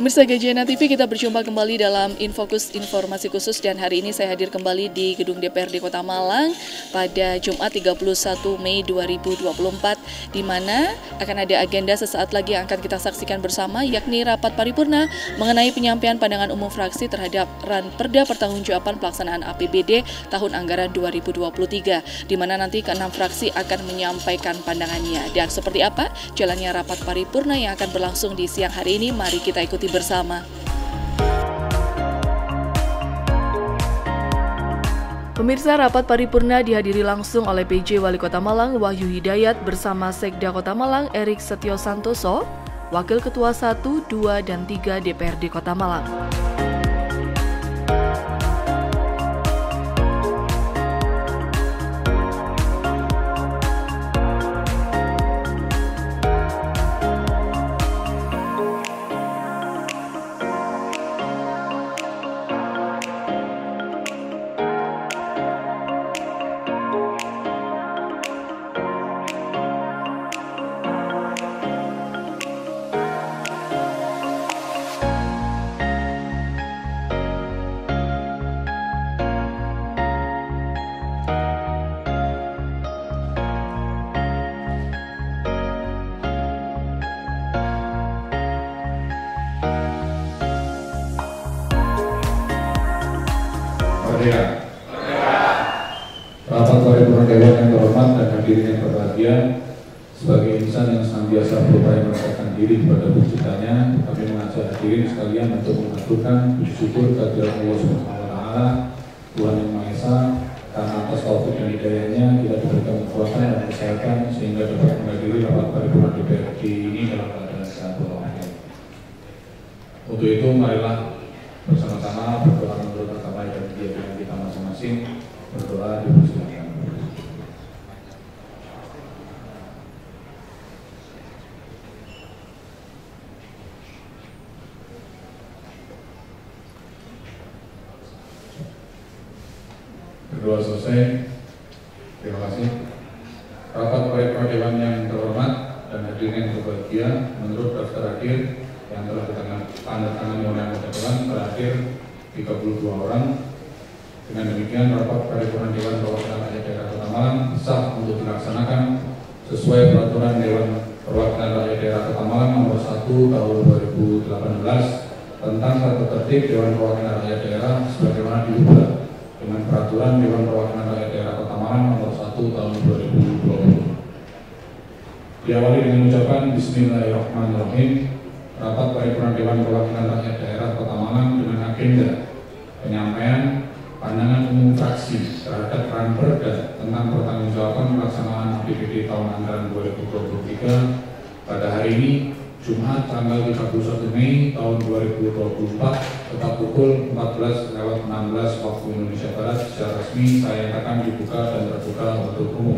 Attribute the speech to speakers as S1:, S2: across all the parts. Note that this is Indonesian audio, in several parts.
S1: Pemirsa Gajena TV, kita berjumpa kembali dalam Infokus Informasi Khusus, dan hari ini saya hadir kembali di Gedung DPRD Kota Malang pada Jumat 31 Mei 2024, di mana akan ada agenda sesaat lagi yang akan kita saksikan bersama, yakni rapat paripurna mengenai penyampaian pandangan umum fraksi terhadap Ranperda Pertanggungjawaban Pelaksanaan APBD tahun anggaran 2023, di mana nanti ke-6 fraksi akan menyampaikan pandangannya. Dan seperti apa jalannya rapat paripurna yang akan berlangsung di siang hari ini, mari kita ikuti bersama. Pemirsa, rapat paripurna dihadiri langsung oleh PJ Wali Kota Malang Wahyu Hidayat bersama Sekda Kota Malang Erik Setio Santoso, Wakil Ketua 1, 2, dan 3 DPRD Kota Malang.
S2: Rapat paripurna Dewan yang terhormat dan hadirin yang berbahagia, sebagai insan yang senantiasa berupaya mendekatkan diri kepada penciptanya, kami mengajak hadirin sekalian untuk mengaturkan puji syukur kehadirat Allah Subhanahu wa Ta'ala, Tuhan Yang Maha Esa, karena atas taufik dan hidayahnya kita diberikan kekuatan dan kesehatan sehingga dapat menghadiri rapat paripurna DPRD ini dalam keadaan sehat walafiat. Untuk itu, marilah bersama-sama berdoa menurut agama dan keyakinan kita masing-masing. Berdoa dipersilakan. Berdoa selesai. Terima kasih. Rapat paripurna Dewan yang terhormat dan hadirin yang berbahagia, menurut daftar hadir yang telah ditandatangani oleh anggota Dewan, terakhir 32 orang. Dengan demikian, rapat paripurna Dewan Perwakilan Rakyat Daerah Kota Malang sah untuk dilaksanakan sesuai peraturan Dewan Perwakilan Rakyat Daerah Kota Malang nomor 1 tahun 2018 tentang tata tertib Dewan Perwakilan Rakyat Daerah sebagaimana diubah dengan peraturan Dewan Perwakilan Rakyat Daerah Kota Malang nomor 1 tahun 2020. Diawali dengan ucapan Bismillahirrahmanirrahim. Rapat paripurna Dewan Perwakilan Rakyat Daerah Kota Malang dengan agenda penyampaian pandangan umum fraksi terhadap Ranperda tentang pertanggungjawaban pelaksanaan APBD tahun anggaran 2023 pada hari ini, Jumat tanggal 31 Mei tahun 2024, tepat pukul 14.16 waktu Indonesia Barat. Secara resmi saya nyatakan dibuka dan terbuka untuk umum.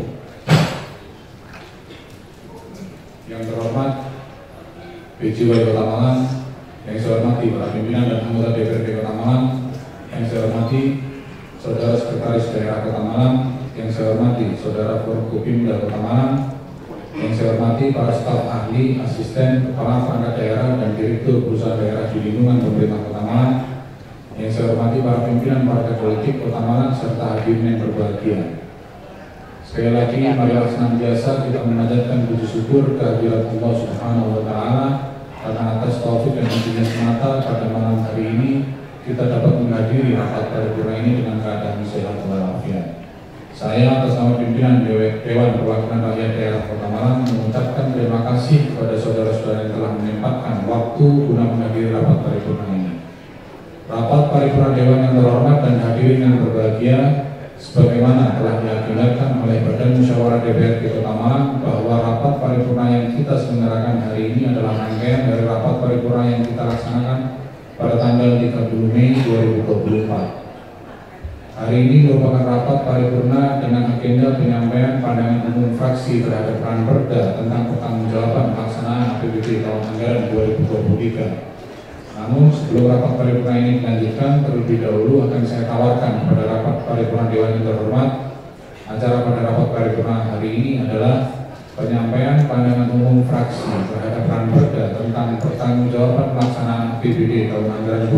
S2: Yang terhormat PJ Wali Kota Malang, yang saya hormati para pimpinan dan anggota DPRD Kota Malang, yang saya hormati Saudara Sekretaris Daerah Kota Malang, yang saya hormati Saudara Forkopimda Kota Malang, yang saya hormati para staf ahli, asisten, kepala perangkat daerah, dan direktur perusahaan daerah di lingkungan pemerintah Kota Malang, yang saya hormati para pimpinan partai politik Kota Malang, serta hadirin yang berbahagia. Sekali lagi, marilah senantiasa kita memanjatkan puji syukur kehadirat Allah Subhanahu wa Ta'ala, karena atas taufik dan hidayah semata pada malam hari ini kita dapat menghadiri rapat paripurna ini dengan keadaan sehat walafiat. Saya atas nama pimpinan Dewan Perwakilan Rakyat Daerah Kota Malang mengucapkan terima kasih kepada saudara-saudara yang telah menyempatkan waktu guna menghadiri rapat paripurna ini. Rapat paripurna Dewan yang terhormat dan hadirin yang berbahagia, sebagaimana telah diagendakan oleh Badan Musyawarah DPRD Kota Malang, bahwa rapat paripurna yang kita selenggarakan hari ini adalah rangkaian dari rapat paripurna yang kita laksanakan pada tanggal 30 Mei 2024. Hari ini merupakan rapat paripurna dengan agenda penyampaian pandangan umum fraksi terhadap Ranperda tentang pertanggungjawaban pelaksanaan APBD tahun anggaran 2023. Namun sebelum rapat paripurna ini dilanjutkan, terlebih dahulu akan saya tawarkan kepada rapat paripurna Dewan yang terhormat, acara pada rapat paripurna hari ini adalah penyampaian pandangan umum fraksi terhadap Ranperda tentang pertanggungjawaban pelaksanaan APBD tahun anggaran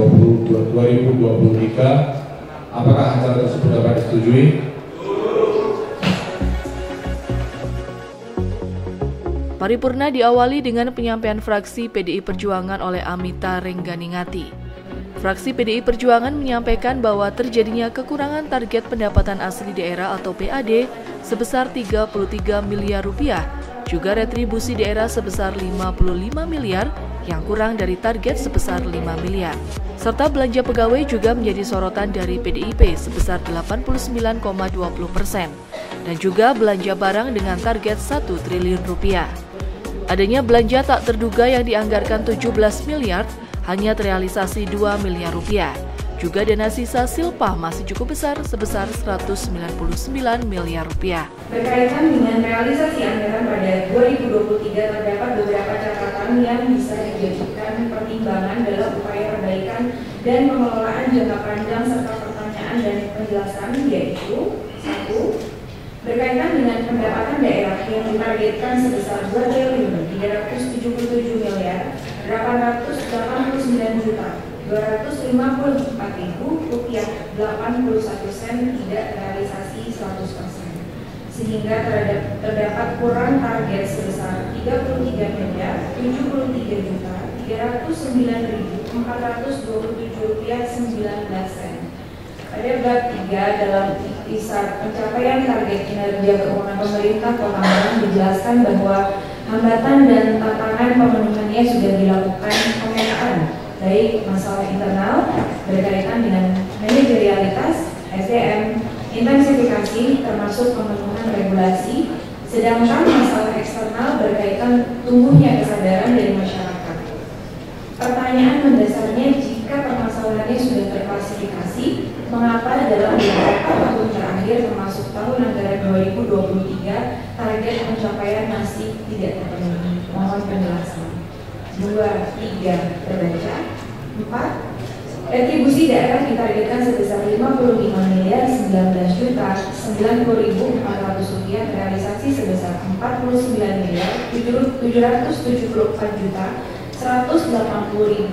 S2: 2023. Apakah acara tersebut dapat disetujui?
S1: Paripurna diawali dengan penyampaian fraksi PDI Perjuangan oleh Amita Rengganingati. Fraksi PDI Perjuangan menyampaikan bahwa terjadinya kekurangan target pendapatan asli daerah atau PAD sebesar 33 miliar rupiah, juga retribusi daerah sebesar 55 miliar yang kurang dari target sebesar 5 miliar. Serta belanja pegawai juga menjadi sorotan dari PDIP sebesar 89,20% dan juga belanja barang dengan target 1 triliun rupiah. Adanya belanja tak terduga yang dianggarkan 17 miliar hanya terrealisasi 2 miliar rupiah. Juga dana sisa silpa masih cukup besar sebesar 199 miliar rupiah.
S3: Berkaitan dengan realisasi anggaran pada 2023 terdapat beberapa catatan yang bisa dijadikan pertimbangan dalam upaya perbaikan dan pengelolaan jangka panjang serta pertanyaan dan penjelasan, yaitu 1. Berkaitan dengan pendapatan daerah yang ditargetkan sebesar 2.377 miliar 889 juta 254.000 rupiah 81 sen tidak terrealisasi 100%, sehingga terdapat kurang target sebesar 33 miliar 73 juta 309.427 rupiah 19 sen. Pada bab 3 dalam ikhtisar pencapaian target kinerja keuangan pemerintah Kota Malang dijelaskan bahwa hambatan dan tantangan pemenuhannya sudah dilakukan pemetaan, baik masalah internal berkaitan dengan manajerialitas, SDM, intensifikasi termasuk pemenuhan regulasi, sedangkan masalah eksternal berkaitan tumbuhnya kesadaran dari masyarakat. Pertanyaan mendasarnya, jika permasalahannya sudah terklasifikasi, mengapa dalam beberapa tahun terakhir termasuk tahun anggaran 2023 target pencapaian masih tidak terpenuhi? Mohon penjelasan. 2, 3 terbaca. 4. Retribusi daerah ditargetkan sebesar 55 miliar 19 juta 90.400 rupiah, realisasi sebesar 49 miliar 774 juta 180.383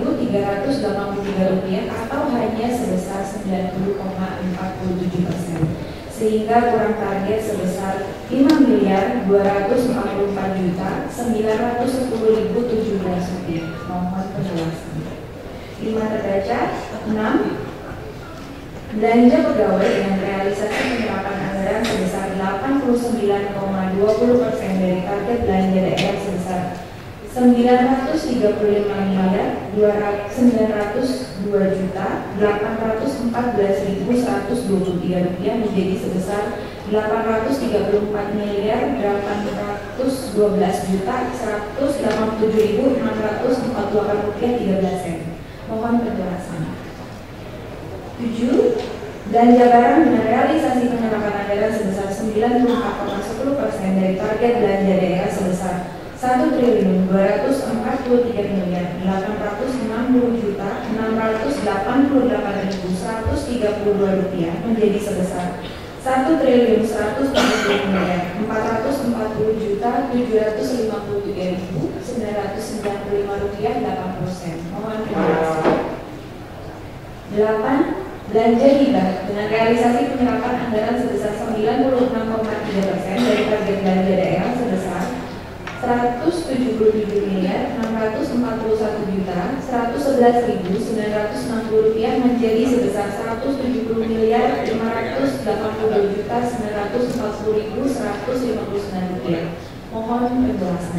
S3: rupiah atau hanya sebesar 90,47%, sehingga kurang target sebesar 5 miliar 244 juta 910.017 rupiah. Mohon penjelasan. 5 terbaca. 6. Belanja pegawai dengan realisasi penyerapan anggaran sebesar 89,20% dari target belanja daerah sebesar 935 miliar 902 juta 814.123 rupiah menjadi sebesar 834 miliar 812 juta 187.648 rupiah 13 sen. Mohon penjelasan. 7. Belanja barang dengan realisasi penyerapan anggaran sebesar 94,10% dari target belanja daerah sebesar 1.243 miliar 860 juta 688.132 rupiah menjadi sebesar 1.170 miliar 440 juta 753.995 rupiah 80 sen. Mohon penjelasan. 8. Belanja hibah dengan realisasi penyerapan anggaran sebesar 96,3% dari target belanja daerah sebesar 177 miliar 641 juta 111.960 rupiah menjadi sebesar 170 miliar 582 juta 940.159 rupiah. Mohon penjelasan.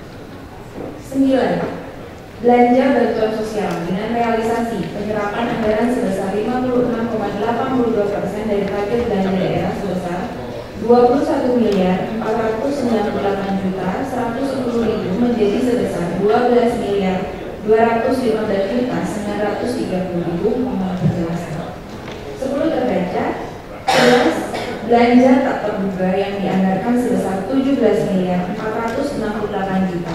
S3: 9. Belanja bantuan sosial dengan realisasi penyerapan anggaran sebesar 56,82% dari target belanja daerah sebesar 21 miliar 498 juta 110.000 menjadi sebesar 12 miliar 215 juta 930.000. Mohon penjelasan. 10 terbaca. 11. Belanja tak terduga yang dianggarkan sebesar 17 miliar 468 juta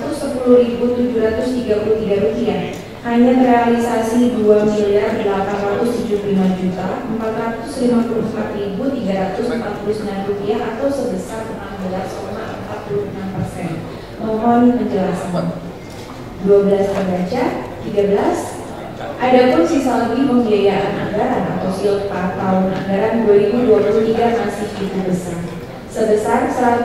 S3: 110.733 rupiah hanya terrealisasi 2 miliar 875 juta 454.349 rupiah atau sebesar 16,4%. Mohon penjelasan. 12 terbaca. 13. Adapun sisa lebih pembiayaan anggaran atau SILPA tahun anggaran 2023 masih cukup besar, sebesar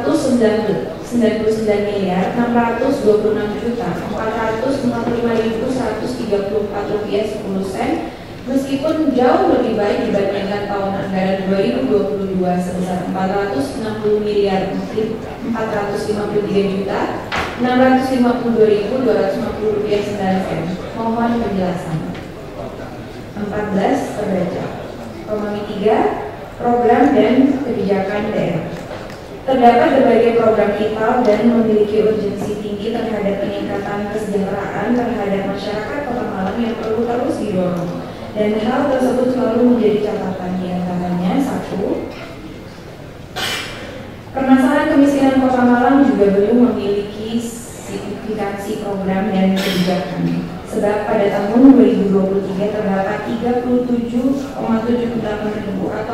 S3: 199.426.455.134 rupiah 10 sen, meskipun jauh lebih baik dibandingkan tahun anggaran 2022 sebesar 460.453.652.250 rupiah 9 sen. Mohon penjelasan. 14 terbaca. Romawi 3, program dan kebijakan daerah. Terdapat berbagai program vital dan memiliki urgensi tinggi terhadap peningkatan kesejahteraan terhadap masyarakat Kota Malang yang perlu terus didorong. Dan hal tersebut selalu menjadi catatan, di antaranya 1. Permasalahan kemiskinan Kota Malang juga belum memiliki signifikansi program dan kebijakan. Sebab pada tahun 2023 terdapat 37,78 ribu atau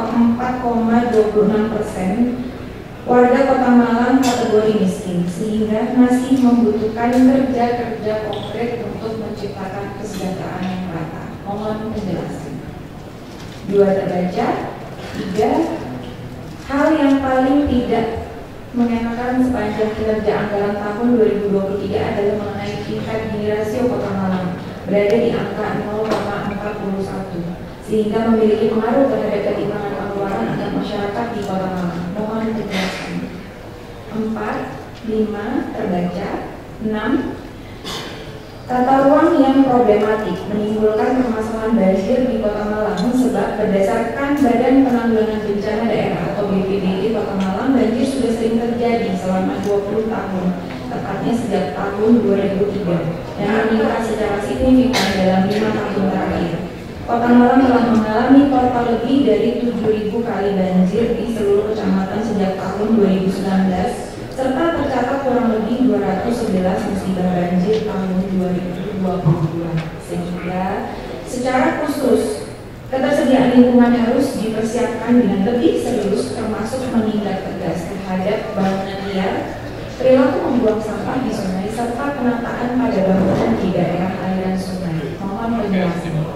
S3: 4,26% warga Kota Malang kategori miskin, sehingga masih membutuhkan kerja-kerja konkret untuk menciptakan kesejahteraan yang merata. Mohon penjelasan. 2 terbaca. 3. Hal yang paling tidak mengenakan sepanjang kinerja anggaran tahun 2023 adalah mengenai tingkat Gini rasio Kota Malang berada di angka 0,41, sehingga memiliki pengaruh terhadap ketimpangan pengeluaran anak masyarakat di Kota Malang. Mohon penjelasan. 4, 5 terbaca. 6. Tata ruang yang problematik menimbulkan permasalahan banjir di Kota Malang, sebab berdasarkan Badan Penanggulangan Bencana Daerah atau BPBD Kota Malang, banjir sudah sering terjadi selama 20 tahun, tepatnya sejak tahun 2003, dan meningkat secara signifikan dalam 5 tahun terakhir. Kota Malang telah mengalami total lebih dari 7.000 kali banjir di seluruh kecamatan sejak tahun 2019, serta tercatat kurang lebih 211 musibah banjir tahun 2022, sehingga secara khusus ketersediaan lingkungan harus dipersiapkan dengan lebih serius, termasuk menindak tegas terhadap bangunan liar, perilaku membuang sampah di sungai, serta penataan pada bangunan di daerah aliran sungai. Mohon penjelasan.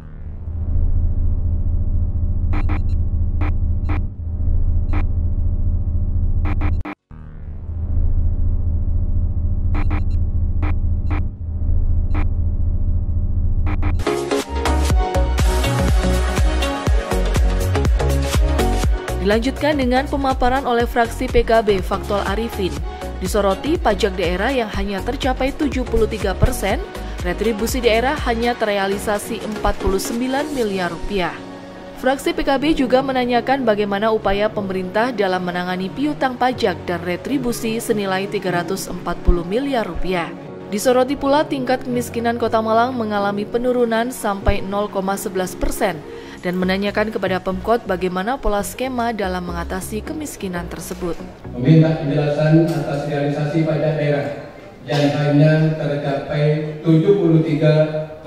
S1: Dilanjutkan dengan pemaparan oleh fraksi PKB Faktul Arifin. Disoroti pajak daerah yang hanya tercapai 73%, retribusi daerah hanya terrealisasi 49 miliar rupiah. Fraksi PKB juga menanyakan bagaimana upaya pemerintah dalam menangani piutang pajak dan retribusi senilai 340 miliar rupiah. Disoroti pula tingkat kemiskinan Kota Malang mengalami penurunan sampai 0,11% dan menanyakan kepada Pemkot bagaimana pola skema dalam mengatasi kemiskinan tersebut.
S4: Meminta penjelasan atas realisasi pajak daerah yang hanya tercapai 73,19%.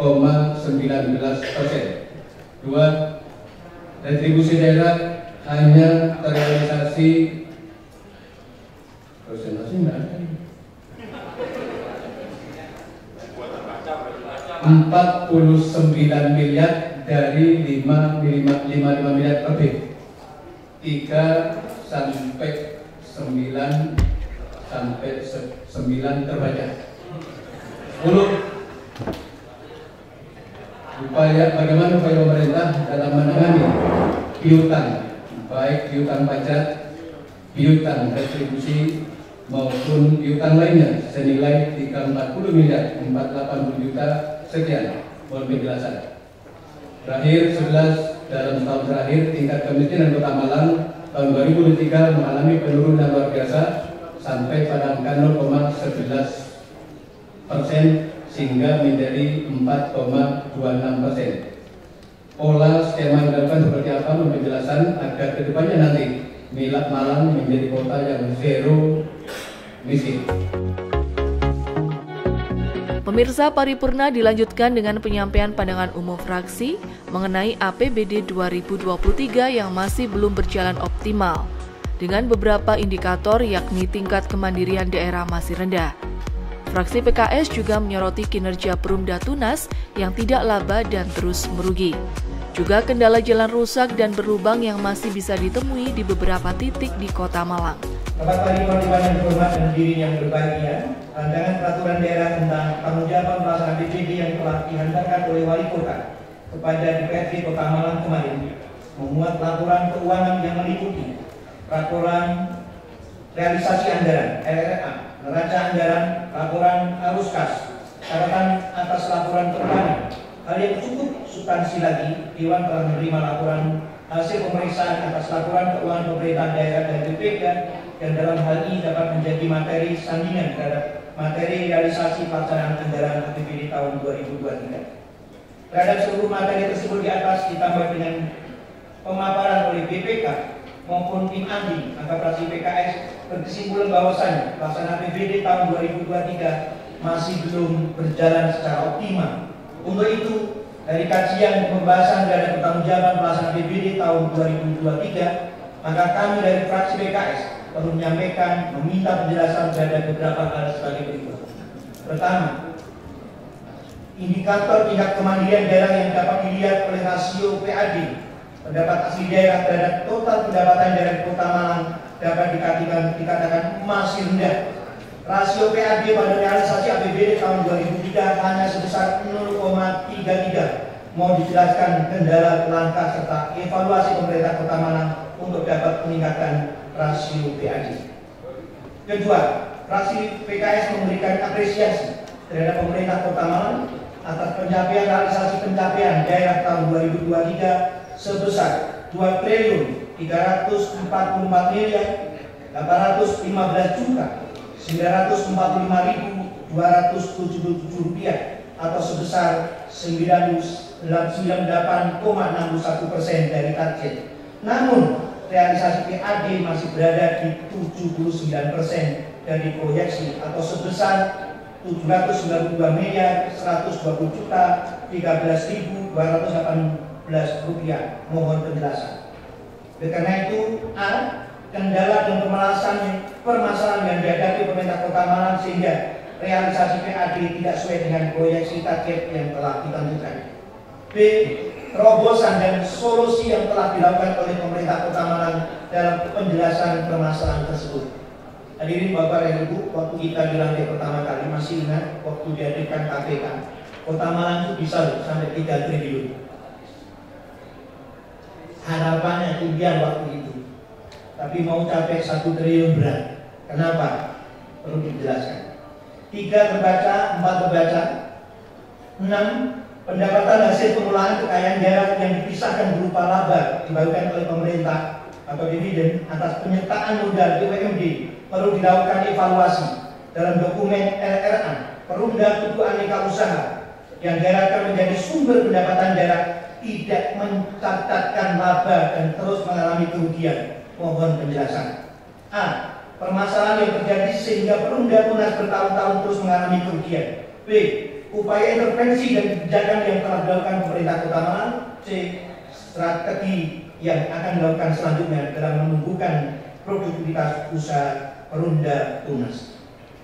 S4: 2. Retribusi daerah hanya terrealisasi 49 miliar dari 5 miliar lebih. 3 sampai 9 terbaca. 10. Bagaimana upaya pemerintah dalam menangani piutang, baik piutang pajak, piutang retribusi maupun piutang lainnya senilai 340 miliar 480 juta sekian. Mohon penjelasan. Terakhir, 11 dalam setahun terakhir tingkat kemiskinan Kota Malang tahun 2023 mengalami penurunan luar biasa sampai pada angka 0,11% sehingga menjadi 4,26%. Pola skema yang dilakukan seperti apa? Mohon penjelasan agar kedepannya nanti Malang menjadi kota yang zero miskin.
S1: Pemirsa, paripurna dilanjutkan dengan penyampaian pandangan umum fraksi mengenai APBD 2023 yang masih belum berjalan optimal. dengan beberapa indikator yakni tingkat kemandirian daerah masih rendah. Fraksi PKS juga menyoroti kinerja Perumda Tunas yang tidak laba dan terus merugi. Juga kendala jalan rusak dan berlubang yang masih bisa ditemui di beberapa titik di Kota Malang.
S5: Bapak Paripurna yang berhormat dan hadirin yang berbahagia, rancangan peraturan daerah tentang penanggulangan pelaksanaan BPD yang telah dihantarkan oleh Wali Kota kepada DPRD Kota Malang kemarin memuat laporan keuangan yang meliputi laporan realisasi anggaran (RRA), neraca anggaran, laporan arus kas, catatan atas laporan keuangan. Hal yang cukup substansi lagi, Dewan telah menerima laporan hasil pemeriksaan atas laporan keuangan pemerintah daerah dan BPK yang dalam hal ini dapat menjadi materi sandingan terhadap materi realisasi pelaksanaan anggaran APBD tahun 2023. Terhadap seluruh materi tersebut di atas ditambah dengan pemaparan oleh BPK maupun tim ahli, maka fraksi PKS berkesimpulan bahwasannya pelaksanaan APBD tahun 2023 masih belum berjalan secara optimal. Untuk itu, dari kajian pembahasan terhadap pertanggungjawaban pelaksanaan APBD tahun 2023, maka kami dari fraksi PKS perlu menyampaikan, meminta penjelasan terhadap beberapa hal sebagai berikut. Pertama, indikator tingkat kemandirian daerah yang dapat dilihat oleh rasio PAD, pendapat asli daerah terhadap total pendapatan daerah Kota Malang dapat dikatakan masih rendah. Rasio PAD pada realisasi APBD tahun 2003 hanya sebesar 0,33. Mau dijelaskan kendala, langkah, serta evaluasi pemerintah Kota Malang untuk dapat meningkatkan rasio PAD. Kedua, fraksi PKS memberikan apresiasi terhadap pemerintah Kota Malang atas pencapaian realisasi pencapaian daerah tahun 2023 sebesar 2.404.915.945.277 rupiah atau sebesar 98,61% dari target. Namun realisasi PAD masih berada di 79% dari proyeksi atau sebesar 719.120.013.218 rupiah. Mohon penjelasan. Karena itu, A. Kendala dan permasalahan yang dihadapi pemerintah Kota Malang sehingga realisasi PAD tidak sesuai dengan proyeksi target yang telah ditentukan. B. Terobosan dan solusi yang telah dilakukan oleh pemerintah Kota Malang dalam penjelasan permasalahan tersebut. Hadirin Bapak dan Ibu, waktu kita di lantai pertama kali masih ingat waktu dihadirkan KPK, Kota Malang itu bisa sampai 3 triliun. Harapannya impian waktu itu. Tapi mau capai 1 triliun berat. Kenapa? Perlu dijelaskan. 3 terbaca, 4 terbaca. 6. Pendapatan hasil pengelolaan kekayaan daerah yang dipisahkan berupa laba dibagikan oleh pemerintah atau dividen atas penyertaan modal BUMD perlu dilakukan evaluasi dalam dokumen RRA Perumda Tubuh Aneka Usaha yang diharapkan menjadi sumber pendapatan daerah tidak mencatatkan laba dan terus mengalami kerugian. Mohon penjelasan. A. Permasalahan yang terjadi sehingga Perumda Tunas bertahun-tahun terus mengalami kerugian. B. Upaya intervensi dan kebijakan yang telah dilakukan pemerintah Kota Malang. C. Strategi yang akan dilakukan selanjutnya dalam menumbuhkan produktivitas usaha Perumda Tunas.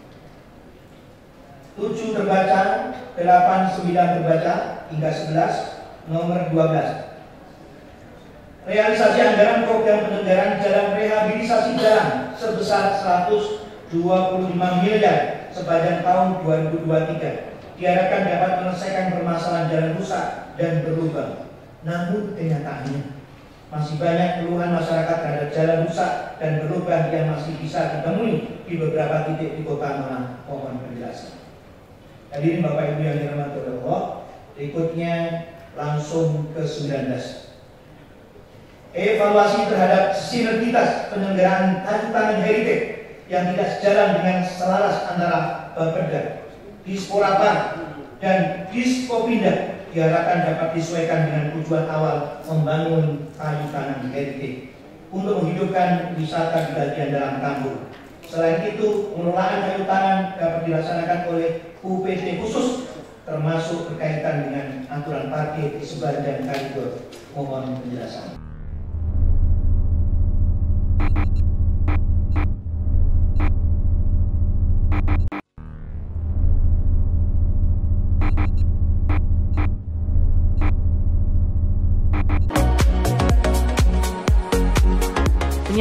S5: 7 terbaca, 8, 9 terbaca, hingga 11, nomor 12. Realisasi anggaran program penyelenggaraan jalan rehabilitasi jalan sebesar 125 miliar sepanjang tahun 2023 diharapkan dapat menyelesaikan permasalahan jalan rusak dan berlubang. Namun kenyataannya masih banyak keluhan masyarakat terhadap jalan rusak dan berlubang yang masih bisa ditemui di beberapa titik di Kota Malang. Mohon penjelasan. Hadirin Bapak Ibu yang dirahmati Allah, berikutnya langsung ke 19. Evaluasi terhadap sinergitas penyelenggaraan Tanggutan Heritage yang tidak sejalan dengan selaras antara Bapeda, Disporata dan Dispopindah diharapkan dapat disesuaikan dengan tujuan awal membangun kayu tanam heritage untuk menghidupkan wisata di bagian dalam Tambun. Selain itu, pengelolaan kayu tanam dapat dilaksanakan oleh UPT khusus termasuk berkaitan dengan aturan parkir di sepanjang koridor. Mohon penjelasan.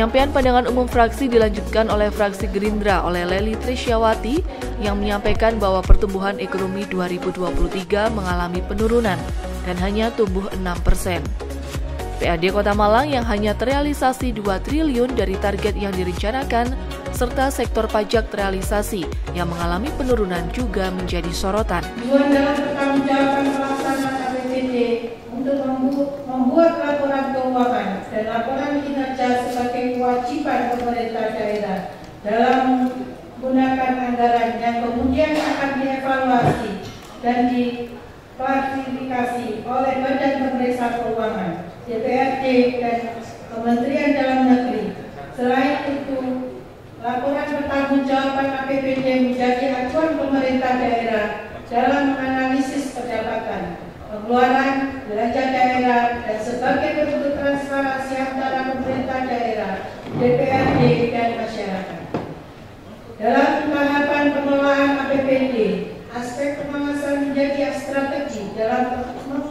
S1: Penyampaian pandangan umum fraksi dilanjutkan oleh fraksi Gerindra oleh Lely Trisyawati yang menyampaikan bahwa pertumbuhan ekonomi 2023 mengalami penurunan dan hanya tumbuh 6%. PAD Kota Malang yang hanya terrealisasi 2 triliun dari target yang direncanakan, serta sektor pajak terrealisasi yang mengalami penurunan juga menjadi sorotan.
S6: Tujuan dalam pertanggungjawaban pelaksanaan APBD untuk membuat laporan keuangan dan laporan kinerja sebagai kewajiban pemerintah daerah dalam menggunakan anggaran yang kemudian akan dievaluasi dan diklarifikasi oleh Badan Pemeriksa Keuangan, DPRD, dan Kementerian Dalam Negeri. Selain itu, laporan pertanggungjawaban APBD menjadi acuan pemerintah daerah dalam menganalisis pendapatan, pengeluaran, belanja daerah, dan sebagai bentuk transparansi antara pemerintah daerah, DPRD, dan masyarakat. Dalam tahapan pengelolaan APBD, aspek pengawasan menjadi strategi dalam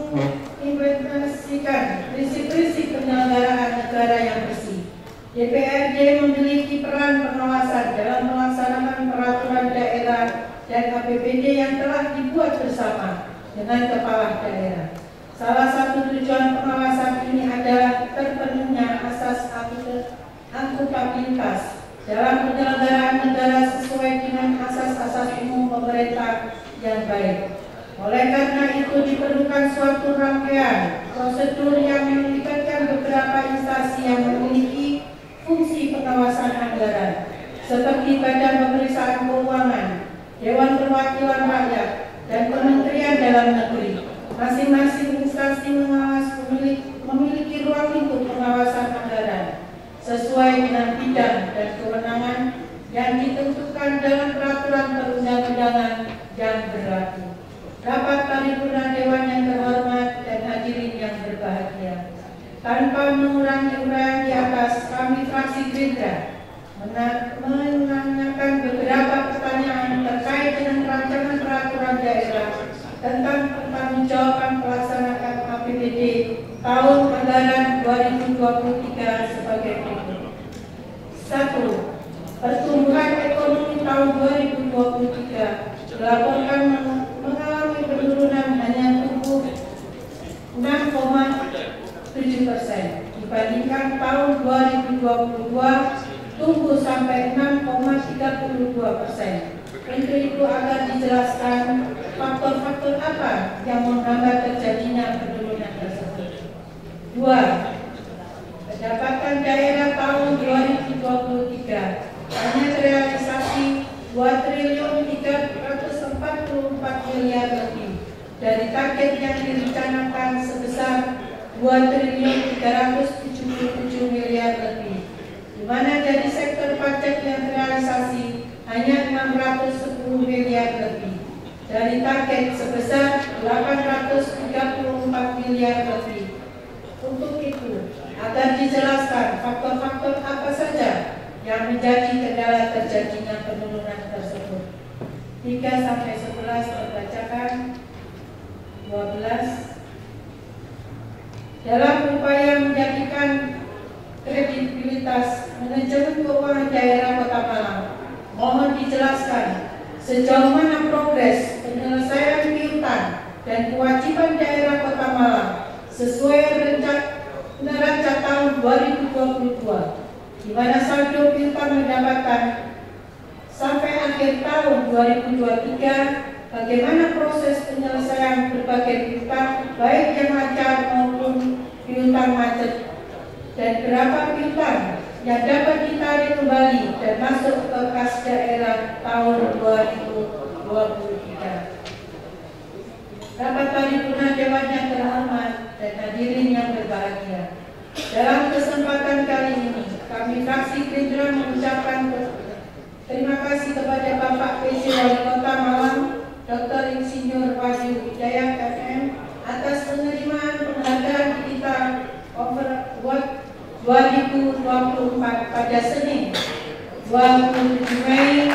S6: mengimplementasikan prinsip-prinsip penyelenggaraan negara yang bersih. DPRD memiliki peran pengawasan dalam melaksanakan peraturan daerah dan APBD yang telah dibuat bersama dengan kepala daerah. Salah satu tujuan pengawasan ini adalah terpenuhnya asas akuntabilitas dalam penyelenggaraan negara sesuai dengan asas-asas umum pemerintah yang baik. Oleh karena itu diperlukan suatu rangkaian prosedur yang melibatkan beberapa instansi yang memiliki fungsi pengawasan anggaran, seperti Badan Pemeriksaan Keuangan, Dewan Perwakilan Rakyat, dan Kementerian Dalam Negeri. Masing-masing instansi pengawas memiliki ruang lingkup pengawasan anggaran sesuai dengan bidang dan kewenangan yang ditentukan dalam peraturan perundang-undangan yang berlaku. Rapat paripurna Dewan yang terhormat dan hadirin yang berbahagia, tanpa mengurangi uraian di atas, kami fraksi Gerindra menanyakan beberapa pertanyaan terkait dengan rancangan peraturan daerah tentang pertanggungjawaban pelaksanaan APBD tahun anggaran 2023 sebagai berikut. 1. Pertumbuhan ekonomi tahun 2023 dilaporkan mengalami penurunan hanya tumbuh 6,7% dibandingkan tahun 2022 tumbuh sampai 6,32%. Untuk itu agar dijelaskan faktor-faktor apa yang menghambat terjadinya penurunan tersebut. 2. Pendapatan daerah tahun 2023 hanya terrealisasi 2 triliun 344 miliar lebih dari target yang direncanakan sebesar 2 triliun 377 miliar lebih, di mana dari sektor pajak yang terrealisasi hanya 610 miliar lebih dari target sebesar 834 miliar lebih. Untuk itu, agar dijelaskan faktor-faktor apa saja yang menjadi kendala terjadinya penurunan tersebut. 3-11 terbacakan. 12. Dalam upaya menjadikan kredibilitas manajemen keuangan daerah Kota Malang, mohon dijelaskan sejauh mana progres penyelesaian piutang dan kewajiban daerah Kota Malang sesuai neraca tahun 2022, di mana saldo piutang mendapatkan sampai akhir tahun 2023. Bagaimana proses penyelesaian berbagai piutang, baik yang lancar maupun piutang macet, dan berapa piutang yang dapat ditarik kembali dan masuk ke kas daerah tahun 2023. Rapat paripurna Dewan yang terhormat dan hadirin yang berbahagia, dalam kesempatan kali ini kami fraksi Gerindra mengucapkan terima kasih kepada Bapak PJ Wali Kota Malang, Dr. Insinyur Wahyu Hidayat FM atas penerimaan penghargaan kita Award 2024 pada Senin 27 Mei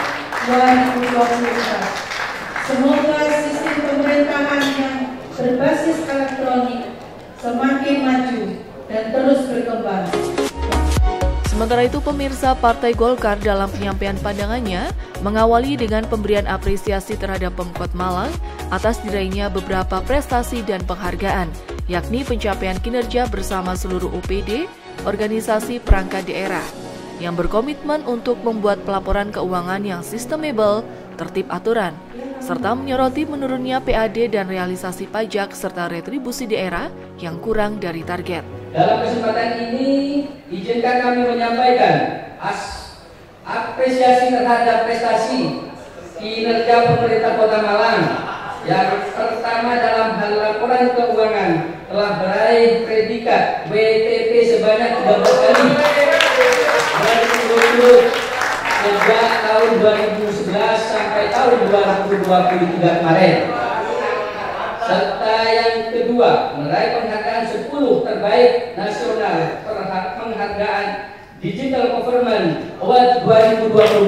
S6: 2024. Semoga sistem pemerintahan yang berbasis elektronik semakin maju dan terus berkembang.
S1: Sementara itu, pemirsa, Partai Golkar dalam penyampaian pandangannya mengawali dengan pemberian apresiasi terhadap Pemkot Malang atas diraihnya beberapa prestasi dan penghargaan, yakni pencapaian kinerja bersama seluruh UPD, organisasi perangkat daerah, yang berkomitmen untuk membuat pelaporan keuangan yang sistemable, tertib aturan, serta menyoroti menurunnya PAD dan realisasi pajak serta retribusi daerah yang kurang dari target.
S4: Dalam kesempatan ini, izinkan kami menyampaikan apresiasi terhadap prestasi kinerja pemerintah Kota Malang. Yang pertama, dalam hal laporan keuangan telah meraih predikat WTP sebanyak 13 kali dari sejak tahun 2011 sampai tahun 2023 kemarin. Serta yang kedua, meraih penghargaan 10 terbaik nasional penghargaan Digital Government Award 2024,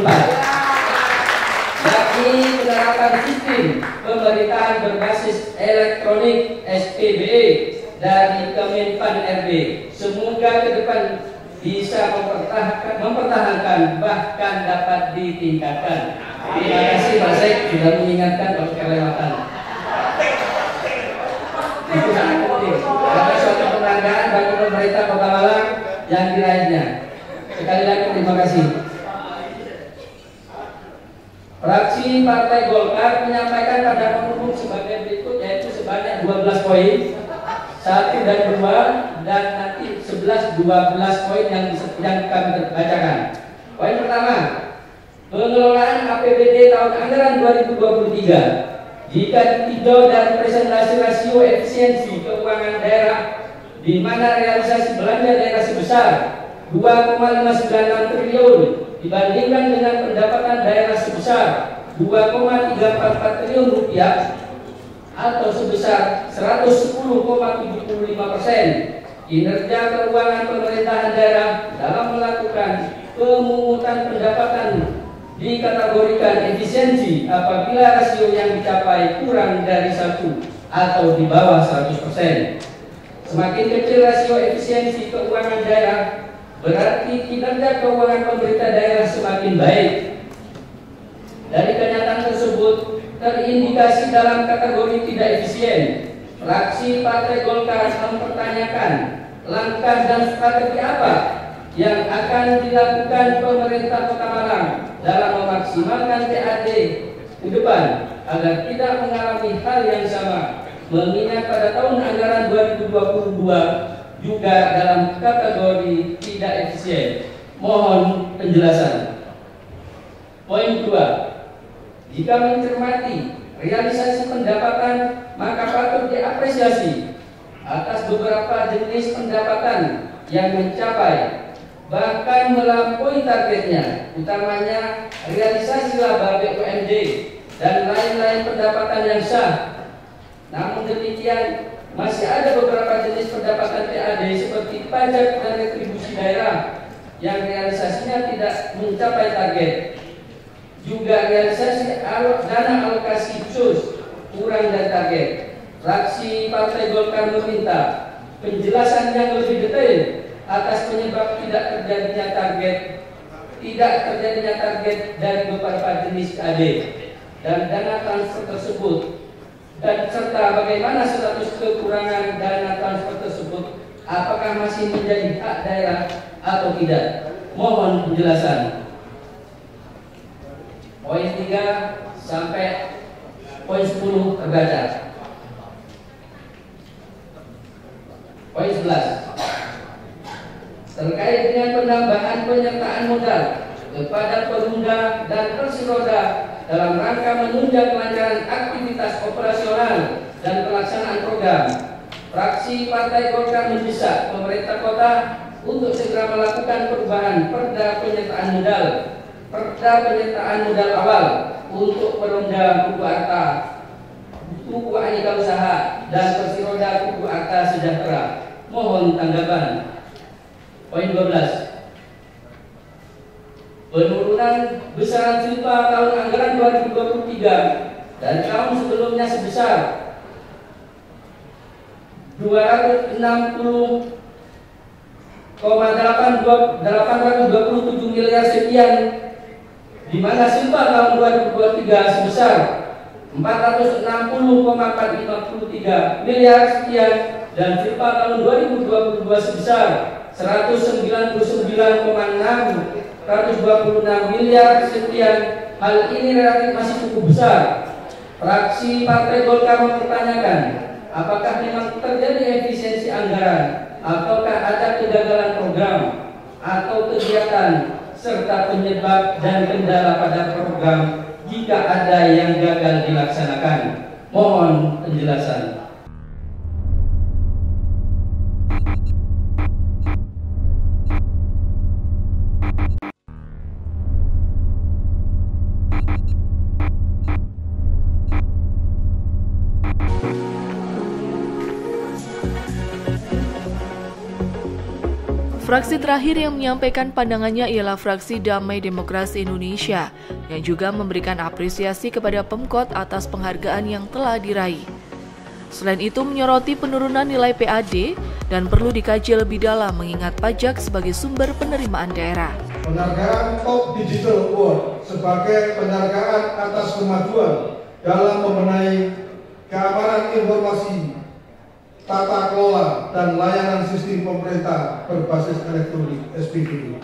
S4: yakni penerapan sistem pemerintahan berbasis elektronik SPBE dari Kemenpan RB. Semoga ke depan bisa mempertahankan bahkan dapat ditingkatkan. Terima kasih Pak Sek sudah mengingatkan kalau kelewatan. Itu sangat penting. Ada suatu penghargaan bagi pemerintah Kota Malang yang diraihnya. Sekali lagi terima kasih. Fraksi Partai Golkar menyampaikan pada penutup sebagai berikut, yaitu sebanyak 12 poin, 1 dan 2, dan nanti 11-12 poin yang kami bacakan. Poin pertama, pengelolaan APBD tahun anggaran 2023. Jika ditinjau dari presentasi rasio efisiensi keuangan daerah, di mana realisasi belanja daerah sebesar 2,596 triliun dibandingkan dengan pendapatan daerah sebesar 2,344 triliun rupiah atau sebesar 110,75%. Kinerja keuangan pemerintahan daerah dalam melakukan pemungutan pendapatan dikategorikan efisiensi apabila rasio yang dicapai kurang dari 1 atau di bawah 100%. Semakin kecil rasio efisiensi keuangan daerah, berarti kinerja keuangan pemerintah daerah semakin baik. Dari kenyataan tersebut terindikasi dalam kategori tidak efisien. Fraksi Partai Golkar mempertanyakan langkah dan strategi apa yang akan dilakukan pemerintah Kota Malang dalam memaksimalkan PAD ke depan agar tidak mengalami hal yang sama, mengingat pada tahun anggaran 2022 juga dalam kategori tidak efisien. Mohon penjelasan. Poin 2. Jika mencermati realisasi pendapatan, maka patut diapresiasi atas beberapa jenis pendapatan yang mencapai bahkan melampaui targetnya, utamanya realisasi laba BUMD dan lain-lain pendapatan yang sah. Namun demikian, masih ada beberapa jenis pendapatan PAD seperti pajak dan retribusi daerah yang realisasinya tidak mencapai target. Juga realisasi dana alokasi khusus kurang dari target. Fraksi Partai Golkar meminta penjelasan yang lebih detail atas penyebab tidak terjadinya target dari beberapa jenis PAD dan dana transfer tersebut, dan serta bagaimana status kekurangan dana transfer tersebut, apakah masih menjadi hak daerah atau tidak. Mohon penjelasan. Poin 3 sampai poin 10 terbaca. Poin 11. Terkait dengan penambahan penyertaan modal kepada pengguna dan persiroda dalam rangka menunjang kelancaran aktivitas operasional dan pelaksanaan program, fraksi Partai Golkar mendesak pemerintah kota untuk segera melakukan perubahan perda penyertaan modal awal untuk peronda Kubu Arta, Kubu Aneka Usaha, dan persiroda Kubu Arta Sejahtera. Mohon tanggapan. Poin 12. Penurunan besaran silpa tahun anggaran 2023 dari tahun sebelumnya sebesar 260 827 miliar sekian, di mana silpa tahun 2023 sebesar 460,453 miliar sekian, dan silpa tahun 2022 sebesar 199,626 miliar sekian. Hal ini relatif masih cukup besar. Fraksi Partai Golkar mempertanyakan, apakah memang terjadi efisiensi anggaran, ataukah ada kegagalan program atau kegiatan, serta penyebab dan kendala pada program jika ada yang gagal dilaksanakan. Mohon penjelasan.
S1: Fraksi terakhir yang menyampaikan pandangannya ialah fraksi Damai Demokrasi Indonesia, yang juga memberikan apresiasi kepada Pemkot atas penghargaan yang telah diraih. Selain itu menyoroti penurunan nilai PAD dan perlu dikaji lebih dalam mengingat pajak sebagai sumber penerimaan daerah.
S7: Penghargaan Top Digital Award sebagai penghargaan atas kemajuan dalam membenahi keamanan informasi, tata kelola, dan layanan sistem pemerintah berbasis elektronik (SPB).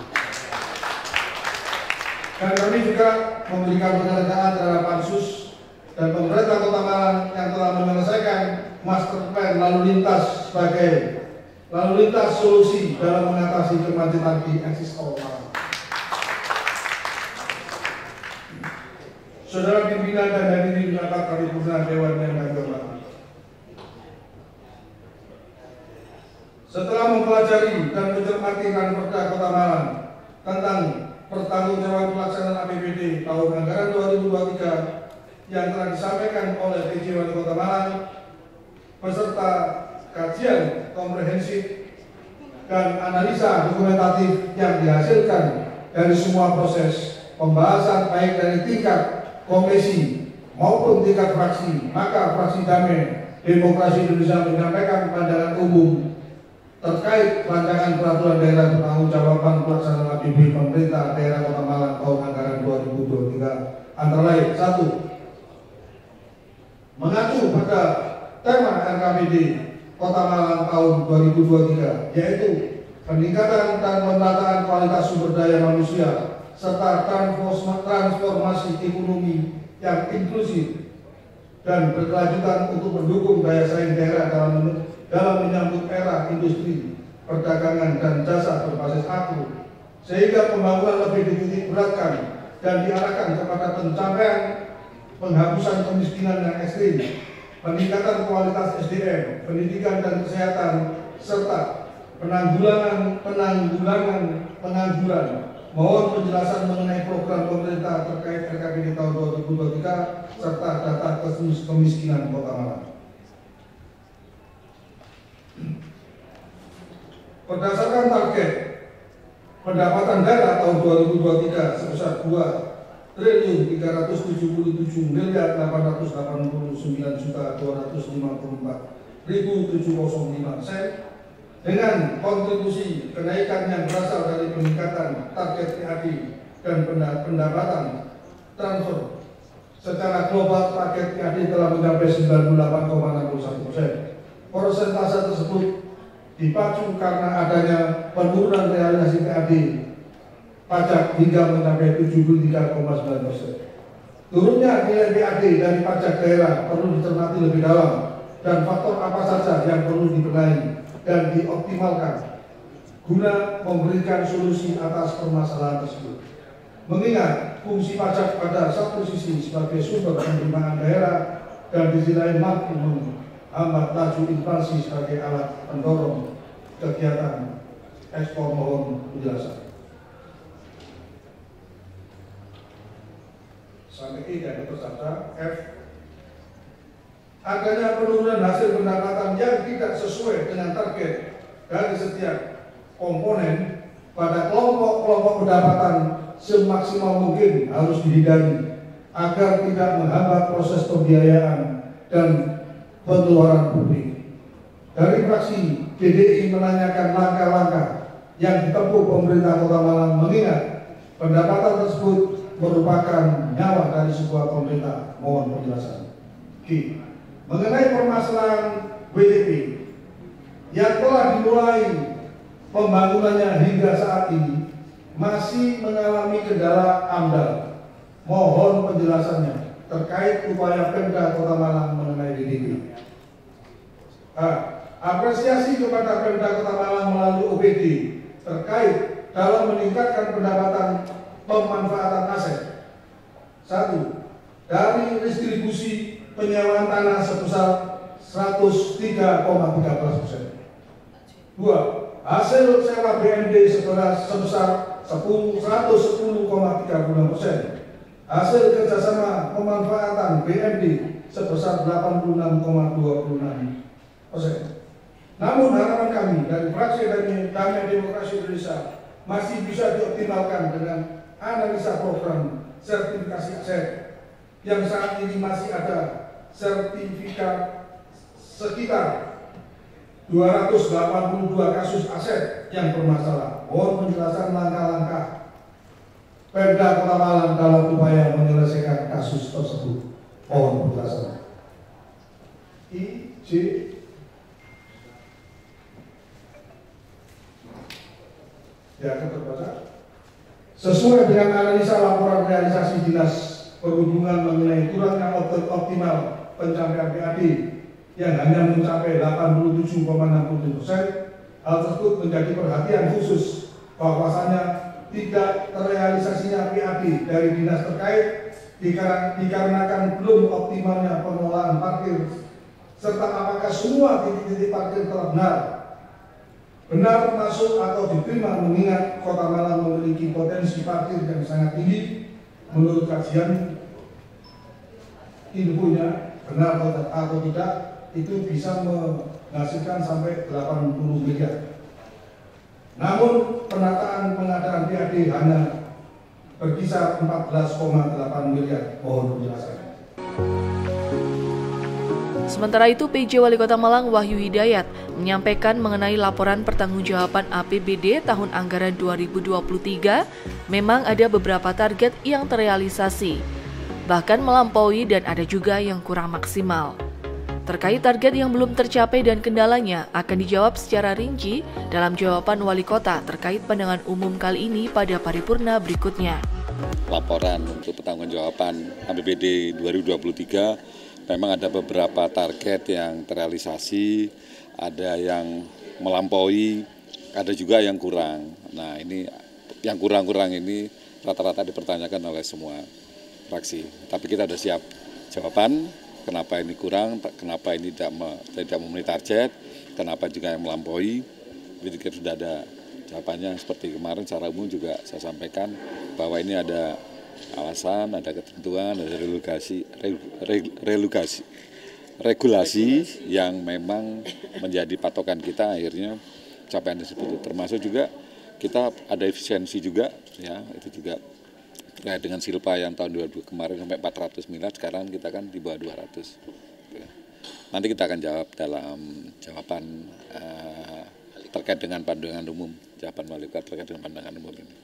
S7: Dan kami juga memberikan penghargaan terhadap Pansus dan pemerintah Kota Malang yang telah menyelesaikan master plan lalu lintas sebagai lalu lintas solusi dalam mengatasi kemacetan di eksis Malang. Saudara pimpinan dan hadirin rapat paripurna Dewan yang kami hormati. Setelah mempelajari dan mencermati Ranperda Kota Malang tentang pertanggungjawaban pelaksanaan APBD tahun anggaran 2023 yang telah disampaikan oleh PJ Wali Kota Malang beserta kajian komprehensif dan analisa dokumentatif yang dihasilkan dari semua proses pembahasan baik dari tingkat komisi maupun tingkat fraksi, maka fraksi Damai Demokrasi Indonesia menyampaikan pandangan umum terkait rancangan peraturan daerah pertanggungjawaban pelaksanaan APBD pemerintah daerah Kota Malang tahun anggaran 2023 antara lain: 1. Mengacu pada tema RKPD Kota Malang tahun 2023, yaitu peningkatan dan penataan kualitas sumber daya manusia serta transformasi ekonomi yang inklusif dan berkelanjutan untuk mendukung daya saing daerah dalam menyambut era industri, perdagangan, dan jasa berbasis aku, sehingga pembangunan lebih dititik beratkan dan diarahkan kepada pencapaian penghapusan kemiskinan yang ekstrim, peningkatan kualitas SDM, pendidikan dan kesehatan, serta penanggulangan pengangguran. Mohon penjelasan mengenai program pemerintah terkait RKPD tahun 2023 serta data kemiskinan Kota Malang. Berdasarkan target pendapatan daerah tahun 2023 sebesar 2.377.889.254.705 sen dengan kontribusi kenaikan yang berasal dari peningkatan target PAD dan pendapatan transfer. Secara global target PAD telah mencapai 98,61%. Persentase tersebut dipacu karena adanya penurunan realisasi PAD pajak hingga mencapai 73,9%. Turunnya nilai PAD dari pajak daerah perlu dicermati lebih dalam dan faktor apa saja yang perlu dibenahi dan dioptimalkan guna memberikan solusi atas permasalahan tersebut. Mengingat fungsi pajak pada satu sisi sebagai sumber penerimaan daerah dan di sisi lain mampu menghambat laju inflasi sebagai alat pendorong kegiatan ekspor. Mohon penjelasan. Sampai I dan peserta F. Adanya penurunan hasil pendapatan yang tidak sesuai dengan target dari setiap komponen pada kelompok-kelompok pendapatan semaksimal mungkin harus dihindari agar tidak menghambat proses pembiayaan dan pengeluaran publik. Dari fraksi DDI menanyakan langkah-langkah yang ditempuh pemerintah Kota Malang, mengingat pendapatan tersebut merupakan nyawa dari sebuah pemerintah. Mohon penjelasan. Mengenai permasalahan WTP yang telah dimulai pembangunannya hingga saat ini masih mengalami kendala AMDAL. Mohon penjelasannya terkait upaya Pemda Kota Malang mengenai WTP. Apresiasi kepada Pemda Kota Malang melalui OPD terkait dalam meningkatkan pendapatan pemanfaatan aset. 1. Dari distribusi penyewaan tanah sebesar 103,13%. 2. Hasil sewa BND sebesar 110,36%. Hasil kerjasama pemanfaatan BND sebesar 86,26%. Namun harapan kami dari fraksi Damai Demokrasi Indonesia masih bisa dioptimalkan dengan analisa program sertifikasi aset yang saat ini masih ada sertifikat sekitar 282 kasus aset yang bermasalah. Mohon penjelasan langkah-langkah Pemda Kota Malang dalam upaya menyelesaikan kasus tersebut. Mohon penjelasan. IJ. Ya, terbaca. Sesuai dengan analisa laporan realisasi Dinas Perhubungan mengenai kurangnya optimal pencapaian PAD yang hanya mencapai 87,67%, hal tersebut menjadi perhatian khusus bahwasanya tidak terrealisasinya PAD dari dinas terkait dikarenakan belum optimalnya pengelolaan parkir, serta apakah semua titik-titik parkir telah benar masuk atau diterima, mengingat Kota Malang memiliki potensi parkir yang sangat tinggi. Menurut kajian infonya benar atau tidak, itu bisa menghasilkan sampai 80 miliar. Namun penataan pengadaan PAD hanya berkisar 14,8 miliar. Mohon penjelasan.
S1: Sementara itu, PJ Wali Kota Malang Wahyu Hidayat menyampaikan mengenai laporan pertanggungjawaban APBD tahun anggaran 2023, memang ada beberapa target yang terrealisasi, bahkan melampaui dan ada juga yang kurang maksimal. Terkait target yang belum tercapai dan kendalanya akan dijawab secara rinci dalam jawaban Wali Kota terkait pandangan umum kali ini pada paripurna berikutnya.
S8: Laporan untuk pertanggungjawaban APBD 2023 memang ada beberapa target yang terrealisasi, ada yang melampaui, ada juga yang kurang. Nah, ini yang kurang-kurang ini rata-rata dipertanyakan oleh semua fraksi. Tapi kita sudah siap jawaban, kenapa ini kurang, kenapa ini tidak memenuhi target, kenapa juga yang melampaui. Jadi sudah ada jawabannya. Seperti kemarin secara umum juga saya sampaikan bahwa ini ada alasan, ada ketentuan, ada regulasi yang memang menjadi patokan kita akhirnya capaian tersebut. Termasuk juga kita ada efisiensi juga, ya itu juga terkait dengan Silpa yang tahun 2000 kemarin sampai 400 miliar, sekarang kita kan di bawah 200. Nanti kita akan jawab dalam jawaban terkait dengan pandangan umum, jawaban Wali Kota terkait dengan pandangan umum ini.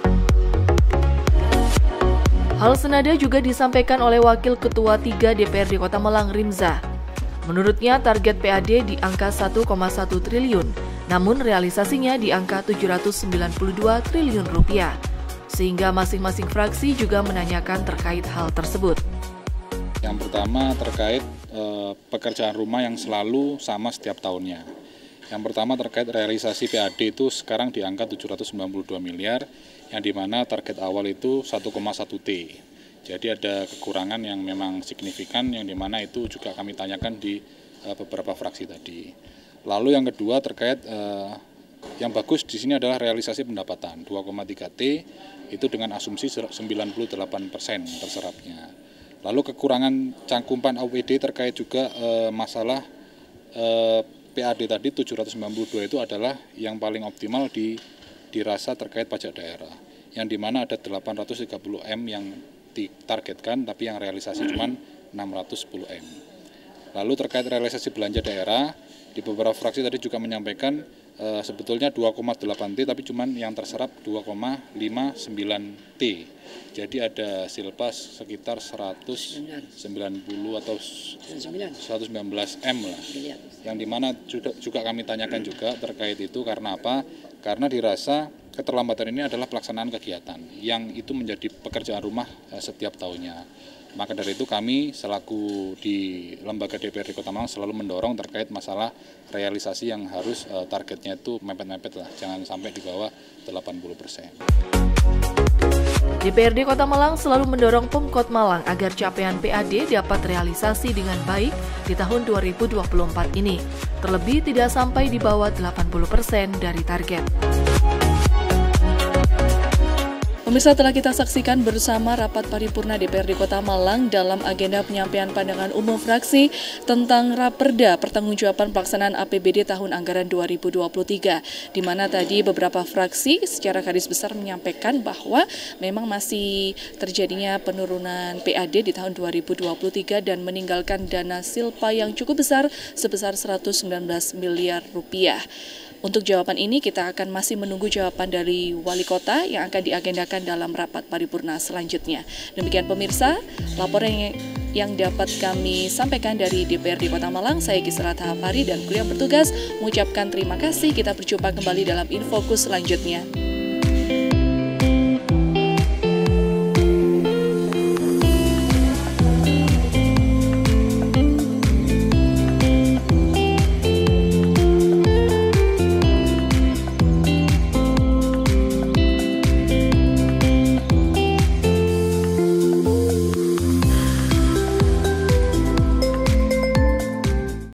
S1: Hal senada juga disampaikan oleh Wakil Ketua 3 DPRD Kota Malang Rimza. Menurutnya target PAD di angka 1,1 triliun, namun realisasinya di angka 792 triliun rupiah. Sehingga masing-masing fraksi juga menanyakan terkait hal tersebut.
S9: Yang pertama terkait pekerjaan rumah yang selalu sama setiap tahunnya. Yang pertama terkait realisasi PAD itu sekarang di angka 792 miliar, yang dimana target awal itu 1,1 T. Jadi ada kekurangan yang memang signifikan, yang dimana itu juga kami tanyakan di beberapa fraksi tadi. Lalu yang kedua terkait yang bagus di sini adalah realisasi pendapatan 2,3 T, itu dengan asumsi 98% terserapnya. Lalu kekurangan cangkupan APBD terkait juga masalah PAD tadi 792 itu adalah yang paling optimal dirasa terkait pajak daerah, yang dimana ada 830 M yang ditargetkan tapi yang realisasi cuma 610 M. Lalu terkait realisasi belanja daerah, di beberapa fraksi tadi juga menyampaikan sebetulnya 2,8 T tapi cuman yang terserap 2,59 T. Jadi ada silpas sekitar 190 atau 119 M lah. Yang dimana juga kami tanyakan juga terkait itu karena apa? Karena dirasa keterlambatan ini adalah pelaksanaan kegiatan yang itu menjadi pekerjaan rumah setiap tahunnya. Maka dari itu kami selaku di lembaga DPRD Kota Malang selalu mendorong terkait masalah realisasi yang harus targetnya itu mepet-mepet lah, jangan sampai di bawah 80%.
S1: DPRD Kota Malang selalu mendorong Pemkot Malang agar capaian PAD dapat realisasi dengan baik di tahun 2024 ini, terlebih tidak sampai di bawah 80% dari target. Pemirsa, telah kita saksikan bersama rapat paripurna DPRD Kota Malang dalam agenda penyampaian pandangan umum fraksi tentang Raperda Pertanggungjawaban Pelaksanaan APBD tahun anggaran 2023, di mana tadi beberapa fraksi secara garis besar menyampaikan bahwa memang masih terjadinya penurunan PAD di tahun 2023 dan meninggalkan dana silpa yang cukup besar sebesar 119 miliar rupiah. Untuk jawaban ini kita akan masih menunggu jawaban dari Wali Kota yang akan diagendakan dalam rapat paripurna selanjutnya. Demikian pemirsa, laporan yang dapat kami sampaikan dari DPRD Kota Malang. Saya Kisra Tahapari dan kru yang bertugas mengucapkan terima kasih. Kita berjumpa kembali dalam Infokus selanjutnya.